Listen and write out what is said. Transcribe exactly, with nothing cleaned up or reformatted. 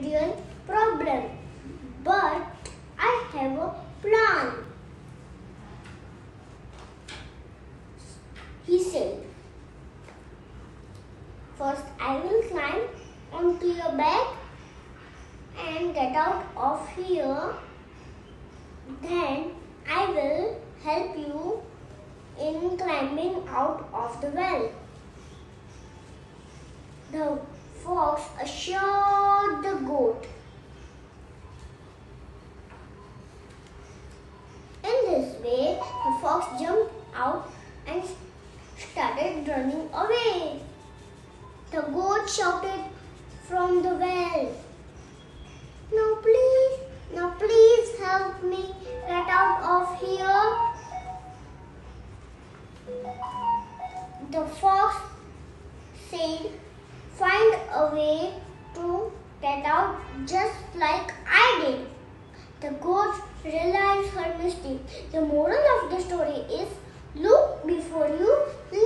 real problem, but I have a plan. He said, first I will climb onto your back and get out of here. Then I will help you in climbing out of the well. The fox assured the goat. In this way, the fox jumped out and started running away. The goat shouted from the well, "Now please, now please help me get out of here." The fox said, "Find a way to get out just like I did." The goat realized her mistake. The moral of the story is, look before you